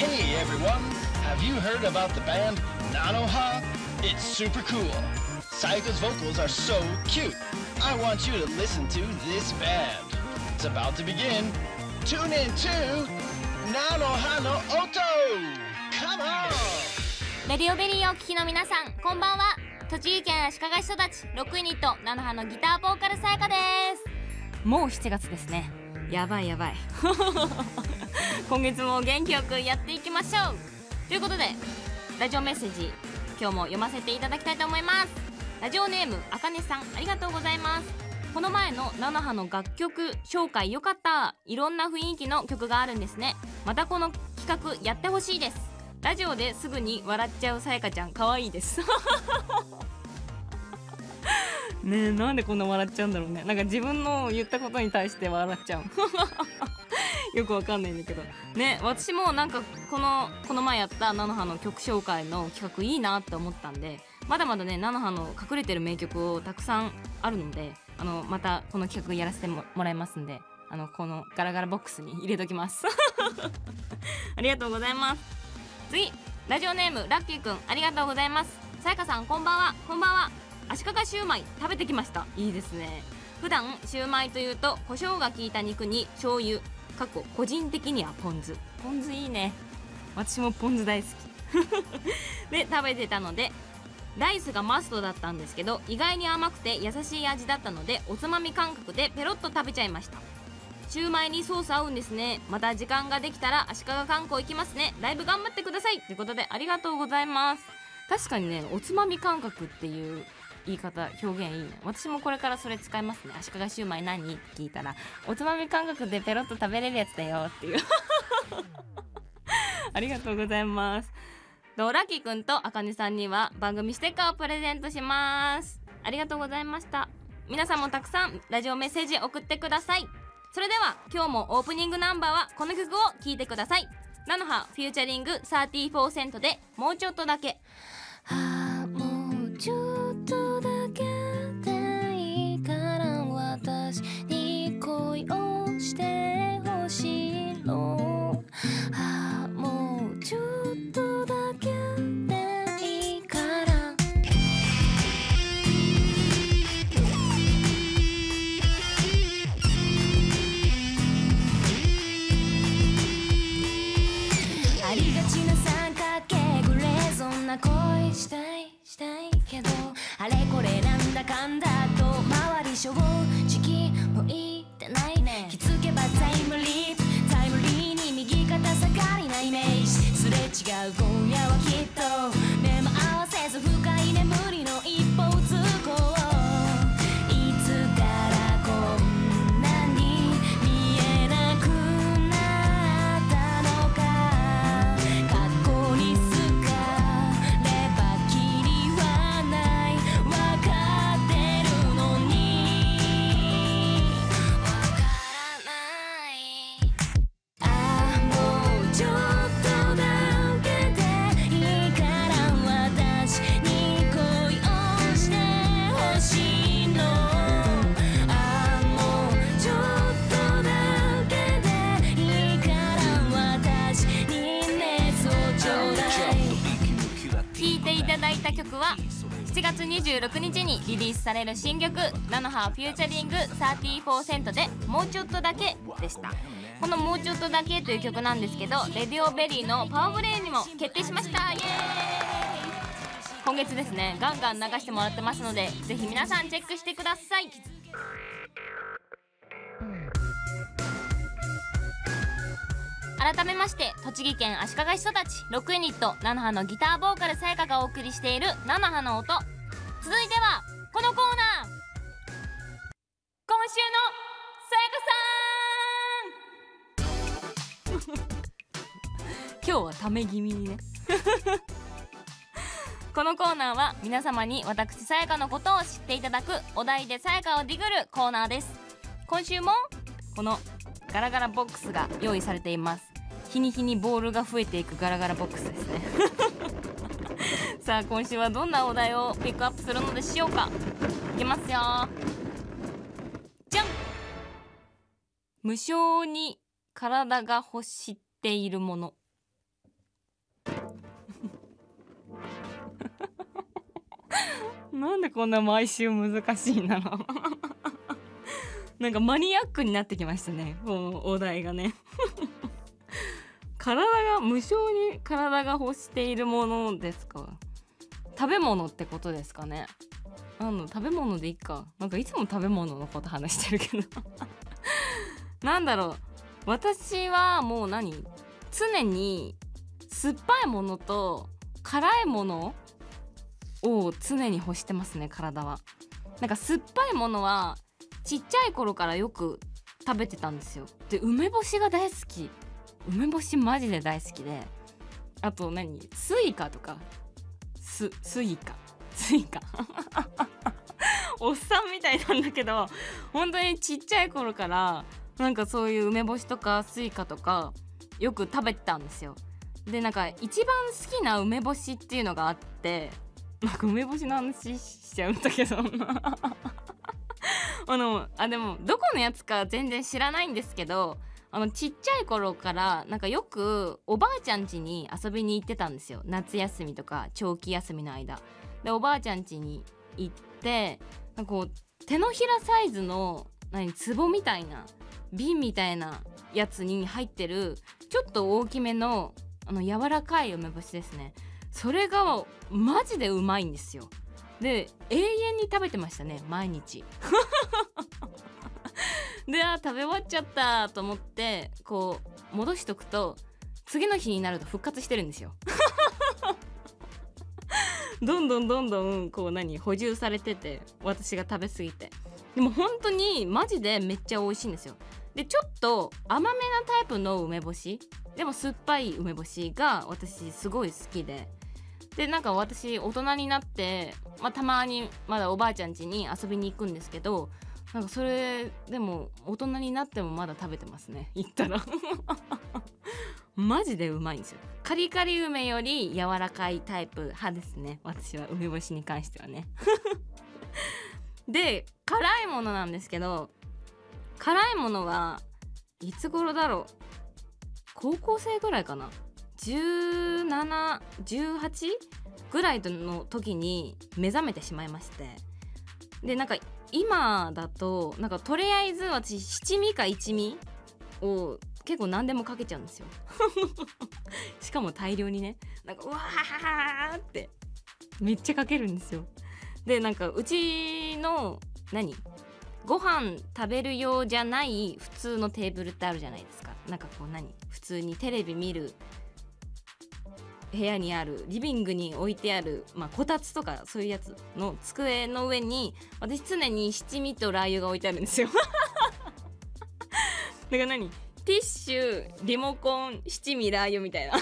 Hey everyone, have you heard about the band Nanoha? It's super cool. Sayaka's vocals are so cute. I want you to listen to this band. It's about to begin. Tune in to Nanoha no Oto! Come on! レディオベリーをお聞きの皆さん、こんばんは。栃木県足利市育ち、ロックユニットナノハのギターボーカルさやかです。もう7月ですね。やばいやばい今月も元気よくやっていきましょうということで、ラジオメッセージ今日も読ませていただきたいと思います。ラジオネームあかねさん、ありがとうございます。この前のナノハの楽曲紹介よかった。いろんな雰囲気の曲があるんですね。またこの企画やってほしいです。ラジオですぐに笑っちゃうさやかちゃん、かわいいですねえ、なんでこんな笑っちゃうんだろうね。なんか自分の言ったことに対して笑っちゃうよくわかんないんだけどね。私もなんかこの前やったナノハの曲紹介の企画いいなって思ったんで、まだまだねナノハの隠れてる名曲をたくさんあるので、またこの企画やらせてもらいますんで、このガラガラボックスに入れときますありがとうございます。次、ラジオネームラッキーくん、ありがとうございます。さやかさん、こんばんは。こんばんは。足利シューマイ食べてきました。いいですね。普段シューマイというと胡椒が効いた肉に醤油、個人的にはポン酢いいね。私もポン酢大好きで食べてたので、ライスがマストだったんですけど、意外に甘くて優しい味だったので、おつまみ感覚でペロッと食べちゃいました。シューマイにソース合うんですね。また時間ができたら足利観光行きますね。ライブ頑張ってくださいということで、ありがとうございます。確かにね、おつまみ感覚っていう言い方、表現いいね。私もこれからそれ使いますね。足利シューマイ何って聞いたら、おつまみ感覚でペロッと食べれるやつだよっていうありがとうございます。ラッキーくんとあかねさんには番組ステッカーをプレゼントします。ありがとうございました。皆さんもたくさんラジオメッセージ送ってください。それでは今日もオープニングナンバーはこの曲を聴いてください。ナノハフューチャリング34%でもうちょっとだけ。もうちょっとだけでいいから私に恋をしてほしいの。もうちょっとだけでいいから。ありがちな三角形グレーゾンな恋したいけど、あれこれなんだかんだと周り正直向いてないね。気づけばタイムリーに右肩下がりなイメージ、すれ違う今夜はきっと目も合わせず深い眠りの一歩をつこう。いつからこんなに見えなくなったのか。過去に好かればきりはないわかってるのにわからない。もうちょっとだけでいいから私に恋をしてほしいの。もうちょっとだけでいいから私に熱をちょうだい。聴いていただいた曲は7月26日にリリースされる新曲ナノハフューチャリング34%でもうちょっとだけでした。このもうちょっとだけという曲なんですけど、レディオベリーのパワープレイにも決定しました。イエーイ。今月ですね、ガンガン流してもらってますので、ぜひ皆さんチェックしてください。改めまして、栃木県足利市育ちロックユニットナノハのギターボーカルさやかがお送りしているナノハの音。続いてはこのコーナー、今週のさやかさん今日はため気味にねこのコーナーは皆様に私さやかのことを知っていただくお題でさやかをディグるコーナーです。今週もこのガラガラボックスが用意されています。日に日にボールが増えていくガラガラボックスですねさあ今週はどんなお題をピックアップするのでしょうか。いきますよ。じゃん。無性に体が欲しているもの。 なんでこんな毎週難しいんだろうなんかマニアックになってきましたね、このお題がね無償に体が欲しているものですか？食べ物ってことですかね。食べ物でいいか。なんかいつも食べ物のこと話してるけどなんだろう、私はもう常に酸っぱいものと辛いものを常に欲してますね、体は。なんか酸っぱいものはちっちゃい頃からよく食べてたんですよ。で、梅干しが大好き。梅干しマジで大好きで、あとスイカとかスイカおっさんみたいなんだけど、本当にちっちゃい頃からなんかそういう梅干しとかスイカとかよく食べてたんですよ。で、なんか一番好きな梅干しっていうのがあって、なんか梅干しの話しちゃうんだけどでもどこのやつか全然知らないんですけど、ちっちゃい頃からなんかよくおばあちゃん家に遊びに行ってたんですよ。夏休みとか長期休みの間でおばあちゃん家に行って、なんかこう手のひらサイズの壺みたいな瓶みたいなやつに入ってるちょっと大きめの柔らかい梅干しですね。それがマジでうまいんですよ。で、永遠に食べてましたね、毎日で、食べ終わっちゃったと思ってこう戻しとくと、次の日になると復活してるんですよどんどんこう補充されてて、私が食べ過ぎて。でも本当にマジでめっちゃ美味しいんですよ。で、ちょっと甘めなタイプの梅干しでも酸っぱい梅干しが私すごい好きで、なんか私大人になって、たまにまだおばあちゃん家に遊びに行くんですけど、なんかそれでも大人になってもまだ食べてますね、行ったらマジでうまいんですよ。カリカリ梅より柔らかいタイプ派ですね、私は梅干しに関してはねで、辛いものなんですけど、辛いものはいつ頃だろう、高校生ぐらいかな、17、18ぐらいの時に目覚めてしまいまして、で、なんか今だとなんかとりあえず私七味か一味を結構何でもかけちゃうんですよしかも大量にね、なんかうわーってめっちゃかけるんですよ。で、なんかうちのご飯食べる用じゃない普通のテーブルってあるじゃないですか。なんかこう普通にテレビ見る部屋にあるリビングに置いてある、こたつとかそういうやつの机の上に私常に七味とラー油が置いてあるんですよだからティッシュ、リモコン、七味、ラー油みたいな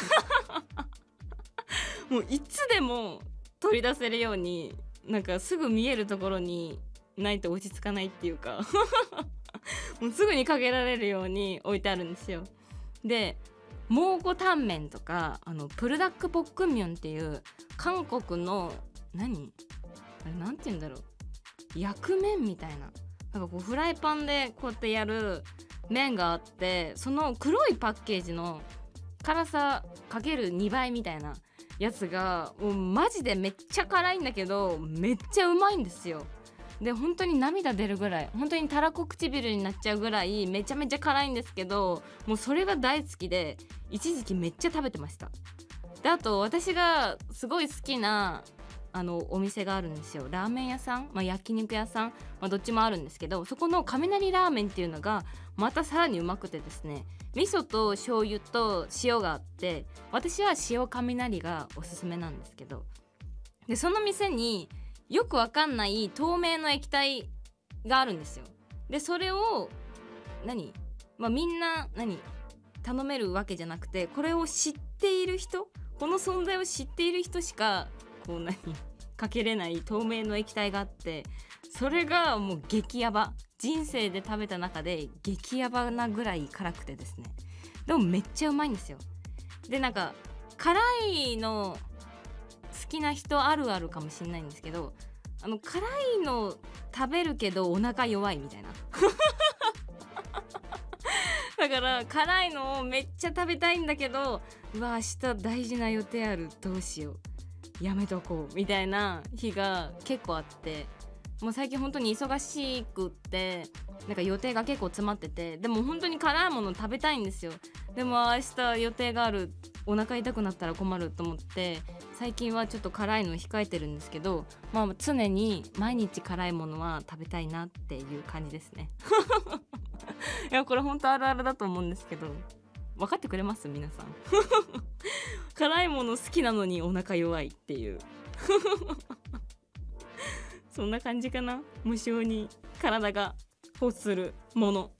もういつでも取り出せるように、なんかすぐ見えるところにないと落ち着かないっていうかもうすぐにかけられるように置いてあるんですよ。で、蒙古タンメンとかプルダックポックンミョンっていう韓国のあれなんて言うんだろう、焼く麺みたいな、なんかこうフライパンでこうやってやる麺があって、その黒いパッケージの辛さかける2倍みたいなやつがもうマジでめっちゃ辛いんだけどめっちゃうまいんですよ。で、本当に涙出るぐらい、本当にたらこ唇になっちゃうぐらいめちゃめちゃ辛いんですけど、もうそれが大好きで一時期めっちゃ食べてました。で、あと私がすごい好きなお店があるんですよ。ラーメン屋さん、焼肉屋さん、どっちもあるんですけど、そこの雷ラーメンっていうのがまたさらにうまくてですね、味噌と醤油と塩があって、私は塩雷がおすすめなんですけど、でその店によくわかんない透明の液体があるんですよ。でそれをみんな頼めるわけじゃなくて、これを知っている人、この存在を知っている人しかかけれない透明の液体があって、それがもう激ヤバ、人生で食べた中で激ヤバなぐらい辛くてですね、でもめっちゃうまいんですよ。で、なんか辛いの好きな人あるあるかもしれないんですけど、辛いの食べるけどお腹弱いみたいなだから辛いのをめっちゃ食べたいんだけど、うわ明日大事な予定ある、どうしよう、 やめとこうみたいな日が結構あって、もう最近本当に忙しくってなんか予定が結構詰まってて、でも本当に辛いもの食べたいんですよ。でも明日予定がある、お腹痛くなったら困ると思って最近はちょっと辛いの控えてるんですけど、まあ常に毎日辛いものは食べたいなっていう感じですねいやこれ本当あるあるだと思うんですけど、分かってくれます皆さん辛いもの好きなのにお腹弱いっていうそんな感じかな。無性に体が欲するもの。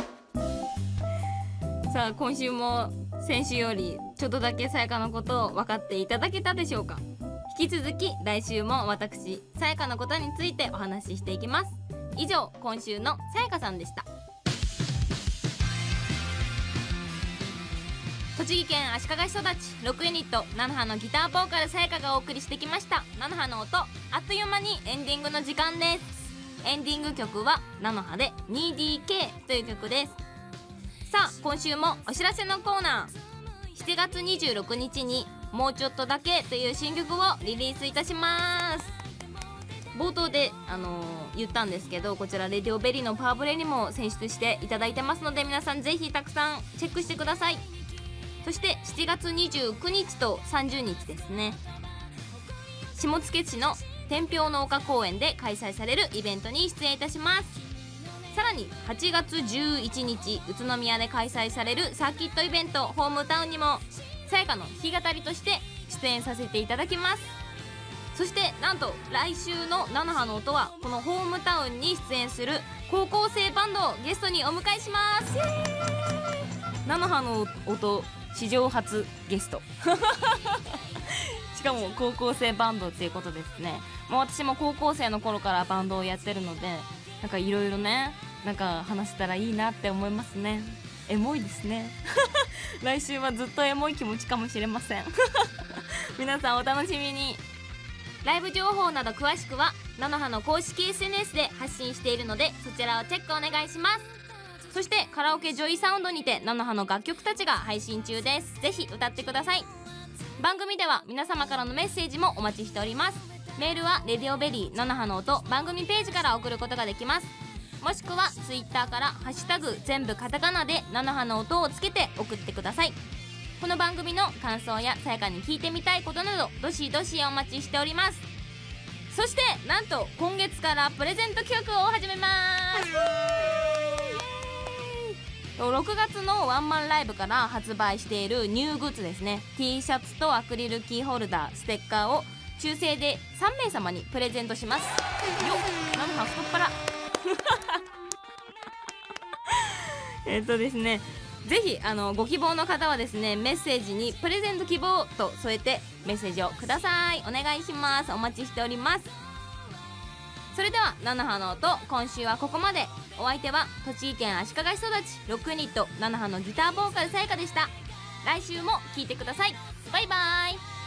さあ今週も先週よりちょっとだけさやかのことを分かっていただけたでしょうか。引き続き来週も私さやかのことについてお話ししていきます。以上今週のさやかさんでした。栃木県足利市育ち6ユニット菜の葉のギターボーカルさやかがお送りしてきました菜の葉の音。あっという間にエンディングの時間です。エンディング曲は菜の葉で 2DK という曲です。さあ今週もお知らせのコーナー。7月26日にもうちょっとだけという新曲をリリースいたします。冒頭で、言ったんですけど、こちらレディオベリーのパワープレイにも選出していただいてますので、皆さんぜひたくさんチェックしてください。そして7月29日と30日ですね、下野市の天平の丘公園で開催されるイベントに出演いたします。さらに8月11日宇都宮で開催されるサーキットイベントホームタウンにもさやかの弾き語りとして出演させていただきます。そしてなんと来週の菜の葉の音はこのホームタウンに出演する高校生バンドをゲストにお迎えします。菜の葉の音史上初ゲストしかも高校生バンドっていうことですね。もう私も高校生の頃からバンドをやってるので、なんかいろいろね、なんか話せたらいいなって思いますね。エモいですね来週はずっとエモい気持ちかもしれません皆さんお楽しみに。ライブ情報など詳しくは菜の葉の公式 SNS で発信しているので、そちらをチェックお願いします。そしてカラオケジョイサウンドにて菜の葉の楽曲たちが配信中です。ぜひ歌ってください。番組では皆様からのメッセージもお待ちしております。メールはレディオベリー菜の葉の音番組ページから送ることができます。もしくはツイッターからハッシュタグ全部カタカナで菜の葉の音をつけて送ってください。この番組の感想やさやかに聞いてみたいことなどどしどしお待ちしております。そしてなんと今月からプレゼント企画を始めます。6月のワンマンライブから発売しているニューグッズですね、 T シャツとアクリルキーホルダー、ステッカーを抽選で3名様にプレゼントします。よっなんか太っ腹ですね、ぜひご希望の方はですね、メッセージにプレゼント希望と添えてメッセージをください。お願いします。お待ちしております。それでは菜の葉の音、今週はここまで。お相手は栃木県足利市育ち6ユニット菜の葉のギターボーカルさやかでした。来週も聴いてください。バイバイ。